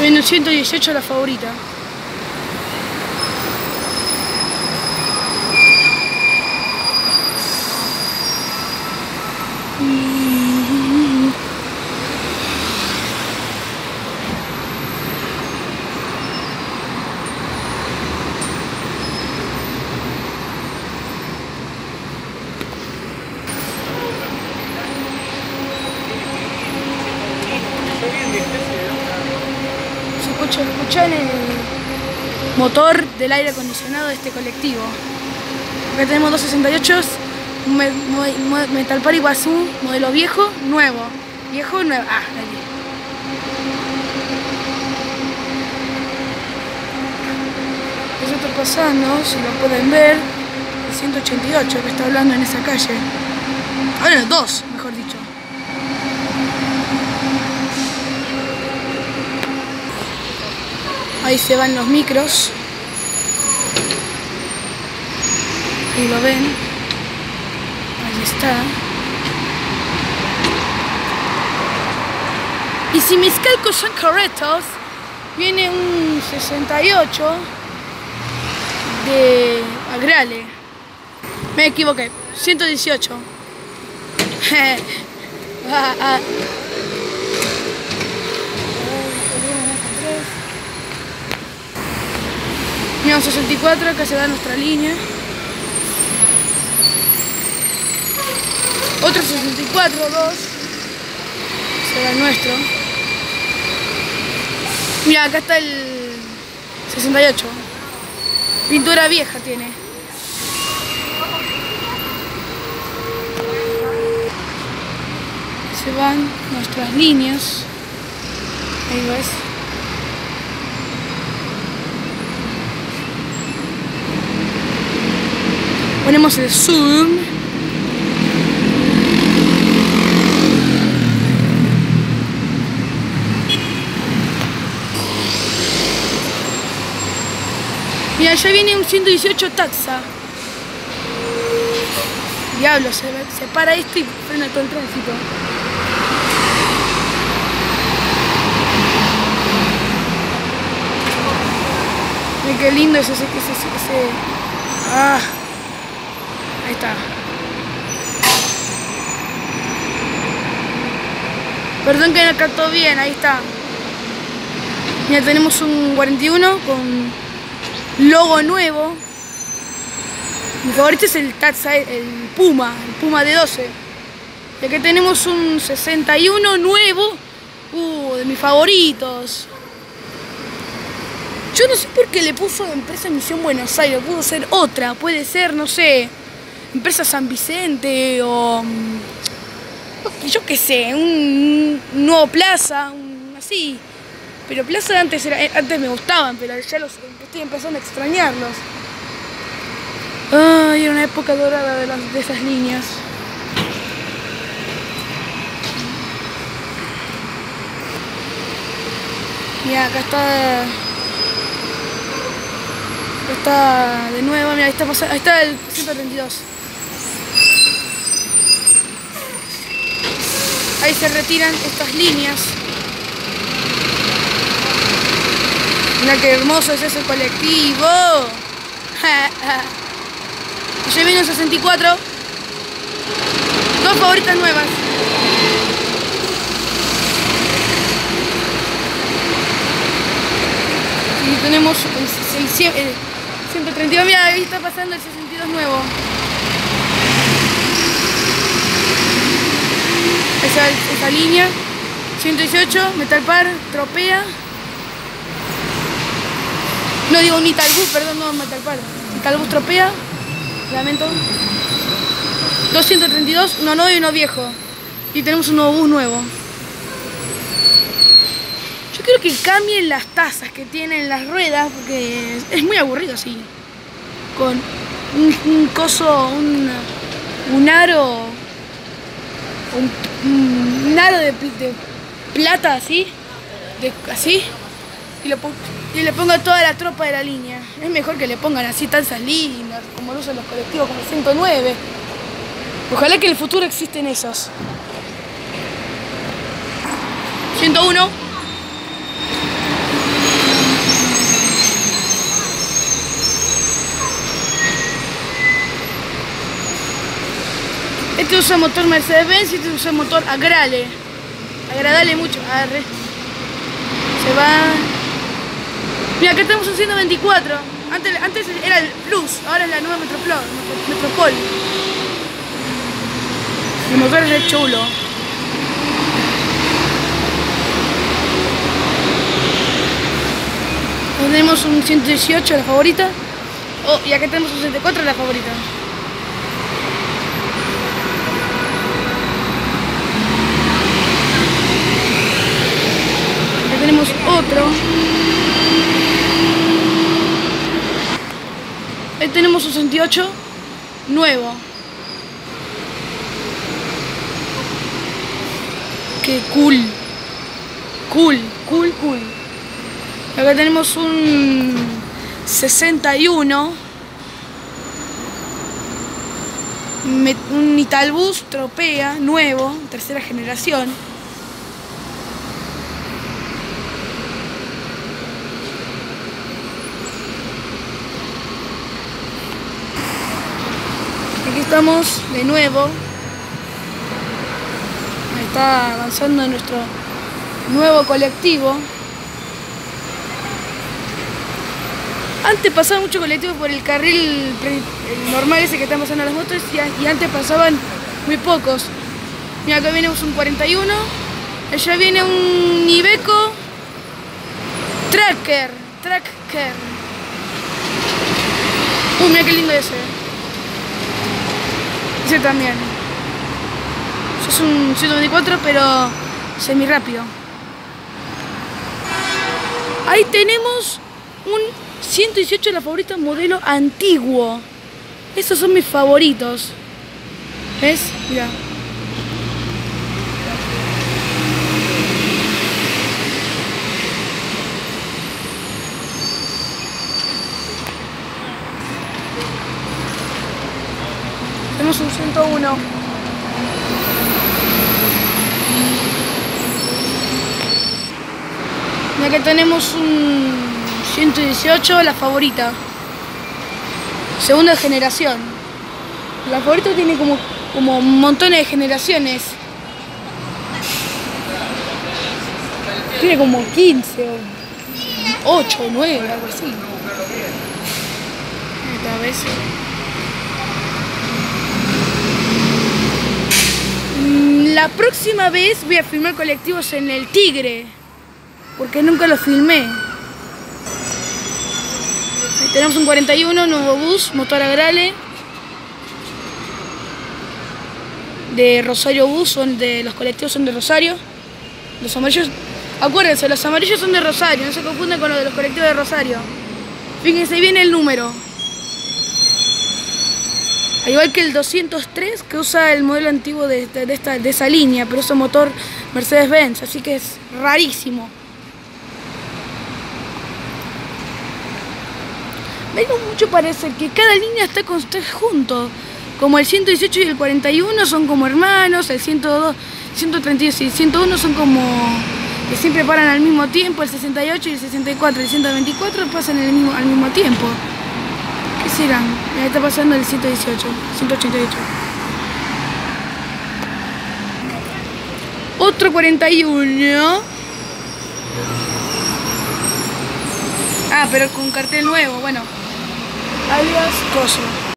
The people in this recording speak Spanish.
En el 118 la favorita. Se escucha en el motor del aire acondicionado de este colectivo. Acá tenemos 268, Metalpar Iguazú, modelo viejo, nuevo. Viejo, nuevo. Ah, ahí. Eso está pasando, si lo pueden ver, el 188 que está hablando en esa calle. Bueno, dos, mejor dicho. Ahí se van los micros. Ahí lo ven. Ahí está. Y si mis cálculos son correctos, viene un 68 de Agrale. Me equivoqué. 118. Mira, 64, acá se da nuestra línea. Otro 64, 2. Será el nuestro. Mira, acá está el 68. Pintura vieja tiene. Se van nuestras líneas. Ahí ves. Ponemos el zoom. Mira, ya viene un 118 taxa. Diablo, se para esto y frena todo el tránsito. Mira qué lindo es ese. Ah. Ahí está. Perdón que no captó bien, ahí está. Mira, tenemos un 41 con logo nuevo. Mi favorito es el Taxa, el Puma de 12. Y aquí tenemos un 61 nuevo, de mis favoritos. Yo no sé por qué le puso Empresa Misión Buenos Aires, pudo ser otra, puede ser, no sé, Empresa San Vicente o yo qué sé, un nuevo Plaza, así. Pero Plaza antes me gustaban, pero ya estoy empezando a extrañarlos. Ay, era una época dorada de esas líneas. Mira, acá está de nuevo, mira, ahí está el 132. Ahí se retiran estas líneas. Mira qué hermoso es ese colectivo. Ya viene un 64. Dos favoritas nuevas. Y tenemos el 132. Mira, ahí está pasando el 62 nuevo. Esa línea. 118, Metalpar, Tropea. No digo ni Talbus, perdón, no Metalpar. Talbus, Tropea. Lamento. 232, uno nuevo y uno viejo. Y tenemos un nuevo bus nuevo. Yo quiero que cambien las tazas que tienen las ruedas, porque es muy aburrido así. Con un coso, un aro, un aro de plata así, así, y le pongo toda la tropa de la línea. Es mejor que le pongan así tazas lindas, como lo usan los colectivos, como el 109. Ojalá que en el futuro existen esos. 101. Este usa motor Mercedes-Benz y este usa motor Agrale. Agradable mucho. Arre. Se va. Mira, acá estamos en 124. Antes era el Plus, ahora es la nueva Metropol. El motor es re chulo. Tenemos un 118, la favorita. Oh, y acá tenemos un 64, la favorita. Acá tenemos otro. Ahí tenemos un 68 nuevo. Qué cool. Cool. Acá tenemos un 61. Un Italbus Tropea nuevo, tercera generación. Aquí estamos de nuevo. Ahí está avanzando nuestro nuevo colectivo. Antes pasaba mucho colectivo por el carril normal ese que están pasando las motos y antes pasaban muy pocos. Mira, acá viene un 41, allá viene un Iveco Tracker. Mira qué lindo ese. Ese también. Ese es un 124 pero semi rápido. Ahí tenemos un 118, la favorita, modelo antiguo. Estos son mis favoritos. ¿Ves? Mira. Tenemos un 101. Y acá tenemos un 118, la favorita. Segunda generación. La favorita tiene como montones de generaciones. Tiene como 15 o 8 o 9, algo así. Esta vez. La próxima vez voy a filmar colectivos en el Tigre, porque nunca los filmé. Tenemos un 41, nuevo bus, motor Agrale. De Rosario Bus, los colectivos son de Rosario. Los amarillos, acuérdense, los amarillos son de Rosario, no se confunden con los de los colectivos de Rosario. Fíjense bien el número. Al igual que el 203, que usa el modelo antiguo de esa línea, pero usa motor Mercedes-Benz, así que es rarísimo. Vengo mucho parecer que cada línea está junto. Como el 118 y el 41 son como hermanos, el 102, 132 y el 101 son como que siempre paran al mismo tiempo, el 68 y el 64 y el 124 pasan al mismo tiempo. ¿Qué serán? Ahí está pasando el 118, 188. Otro 41. Ah, pero con cartel nuevo, bueno. Alias Coso.